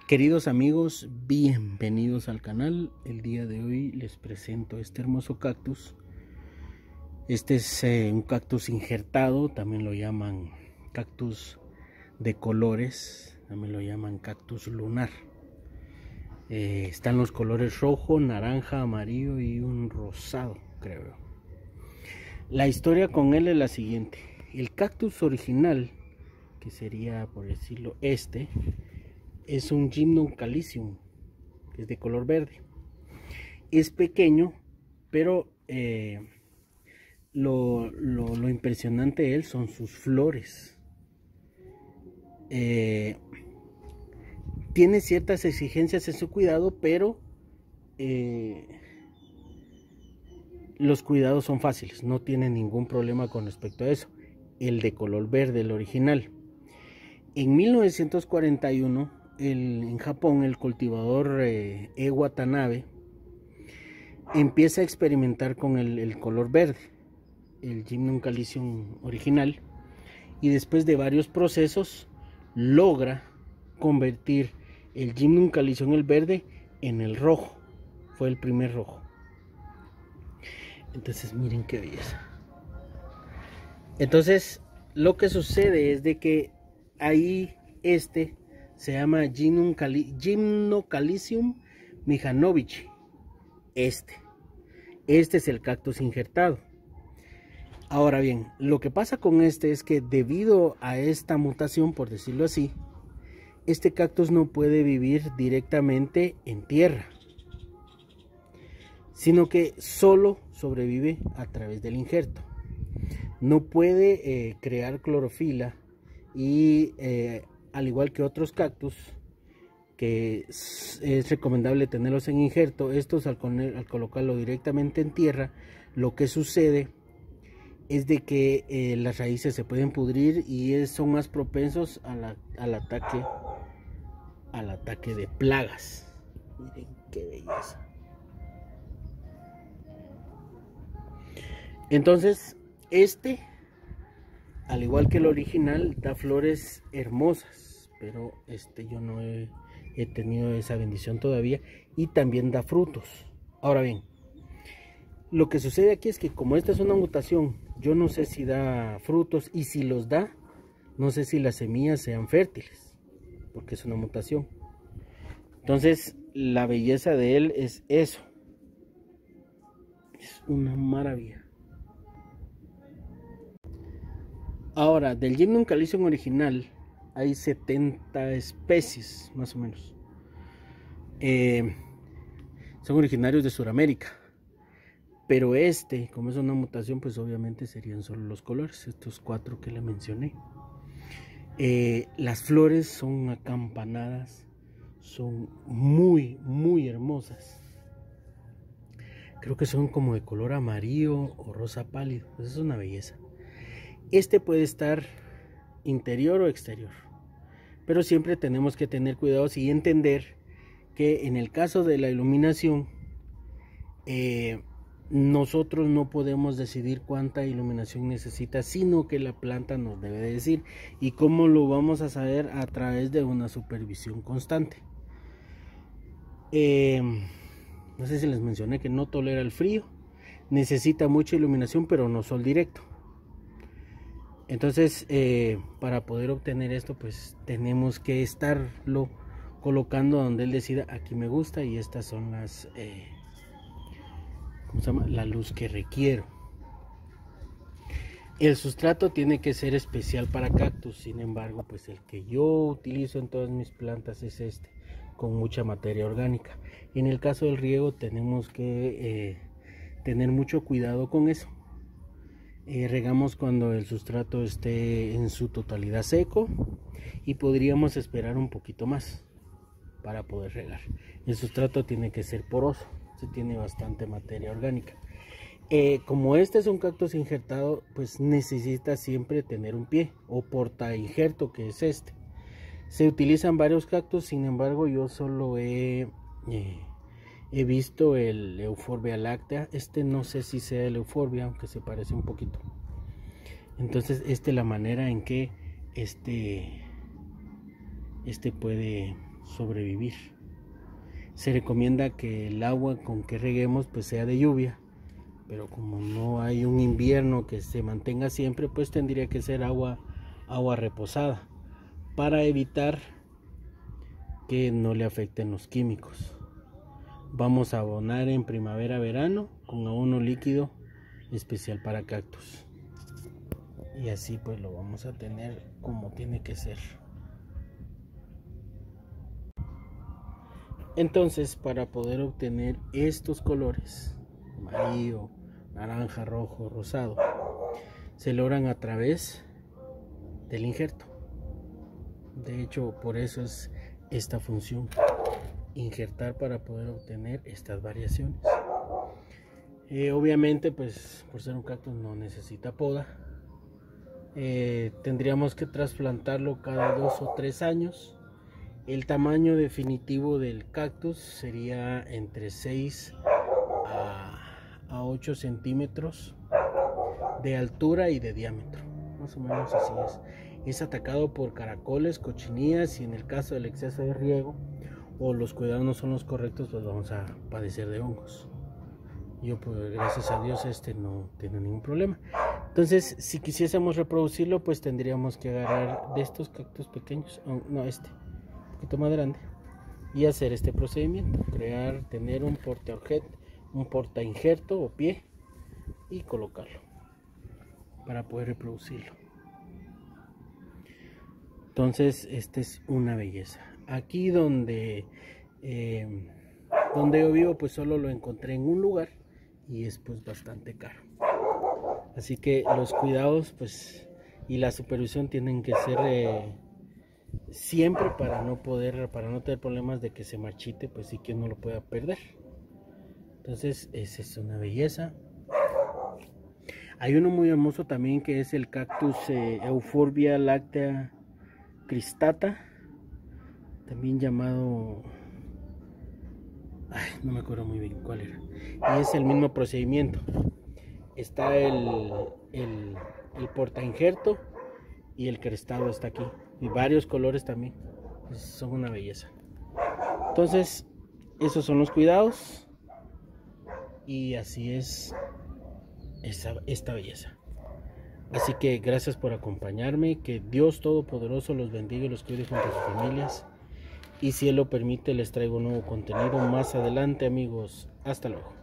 Queridos amigos, bienvenidos al canal. El día de hoy les presento este hermoso cactus. Este es un cactus injertado, también lo llaman cactus de colores, también lo llaman cactus lunar. Están los colores rojo, naranja, amarillo y un rosado, creo. La historia con él es la siguiente. El cactus original, que sería, por decirlo, es un Gymnum calicium, que es de color verde. Es pequeño, pero lo impresionante de él son sus flores. Tiene ciertas exigencias en su cuidado, pero los cuidados son fáciles, no tiene ningún problema con respecto a eso. El de color verde, el original. En 1941, en Japón, el cultivador Watanabe empieza a experimentar con el color verde, el Gymnum calicium original, y después de varios procesos logra convertir el Gymnum calicium, el verde, en el rojo. Fue el primer rojo. Entonces miren qué belleza. Entonces lo que sucede es de que ahí se llama Gymnocalcium mijanovichi. Este es el cactus injertado. Ahora bien, lo que pasa con este es que debido a esta mutación, por decirlo así, este cactus no puede vivir directamente en tierra, sino que solo sobrevive a través del injerto. No puede crear clorofila y al igual que otros cactus que es recomendable tenerlos en injerto, estos al colocarlo directamente en tierra, lo que sucede es de que las raíces se pueden pudrir y son más propensos al ataque de plagas. Miren qué belleza. Entonces al igual que el original, da flores hermosas, pero yo no he tenido esa bendición todavía, y también da frutos. Ahora bien, lo que sucede aquí es que como esta es una mutación, yo no sé si da frutos, y si los da, no sé si las semillas sean fértiles, porque es una mutación. Entonces la belleza de él es eso, es una maravilla. Ahora, del Gymnum calicium original hay 70 especies más o menos. Son originarios de Sudamérica, pero como es una mutación, pues obviamente serían solo los colores, estos 4 que le mencioné. Las flores son acampanadas, son muy hermosas. Creo que son como de color amarillo o rosa pálido, pues es una belleza. Puede estar interior o exterior, pero siempre tenemos que tener cuidados y entender que en el caso de la iluminación, nosotros no podemos decidir cuánta iluminación necesita, sino que la planta nos debe decir. ¿Y cómo lo vamos a saber? A través de una supervisión constante. No sé si les mencioné que no tolera el frío, necesita mucha iluminación, pero no sol directo. Entonces, para poder obtener esto, pues tenemos que estarlo colocando donde él decida. Aquí me gusta, y estas son las ¿cómo se llama? La luz que requiero. El sustrato tiene que ser especial para cactus. Sin embargo, pues el que yo utilizo en todas mis plantas es con mucha materia orgánica. En el caso del riego tenemos que tener mucho cuidado con eso. Regamos cuando el sustrato esté en su totalidad seco, y podríamos esperar un poquito más para poder regar. El sustrato tiene que ser poroso, tiene bastante materia orgánica. Como es un cactus injertado, pues necesita siempre tener un pie o porta injerto, que es Se utilizan varios cactus, sin embargo yo solo he visto el Euphorbia lactea. No sé si sea el Euphorbia, aunque se parece un poquito. Entonces la manera en que puede sobrevivir. Se recomienda que el agua con que reguemos pues sea de lluvia, pero como no hay un invierno que se mantenga siempre, pues tendría que ser agua reposada para evitar que no le afecten los químicos. Vamos a abonar en primavera-verano con abono líquido especial para cactus, y así pues lo vamos a tener como tiene que ser. Entonces, para poder obtener estos colores, amarillo, naranja, rojo, rosado, se logran a través del injerto. De hecho, por eso es esta función, injertar para poder obtener estas variaciones. Obviamente, pues por ser un cactus no necesita poda. Tendríamos que trasplantarlo cada 2 o 3 años. El tamaño definitivo del cactus sería entre 6 a 8 centímetros de altura y de diámetro, más o menos así es. Es atacado por caracoles, cochinillas, y en el caso del exceso de riego o los cuidados no son los correctos, pues vamos a padecer de hongos. Yo pues gracias a Dios no tiene ningún problema. Entonces, si quisiésemos reproducirlo, pues tendríamos que agarrar de estos cactus pequeños, no, un poquito más grande, y hacer este procedimiento, tener un porta injerto o pie, y colocarlo para poder reproducirlo. Entonces, esta es una belleza. Aquí donde yo vivo, pues solo lo encontré en un lugar y es pues bastante caro. Así que los cuidados pues y la supervisión tienen que ser siempre para no tener problemas de que se marchite, pues sí, que uno lo pueda perder. Entonces, esa es una belleza. Hay uno muy hermoso también que es el cactus Euphorbia lactea cristata, también llamado, no me acuerdo muy bien cuál era, y es el mismo procedimiento. Está el porta injerto y el crestado está aquí, y varios colores también, son una belleza. Entonces, esos son los cuidados, y así es esta belleza. Así que gracias por acompañarme, que Dios Todopoderoso los bendiga y los cuide junto a sus familias, y si Él lo permite les traigo un nuevo contenido más adelante, amigos. Hasta luego.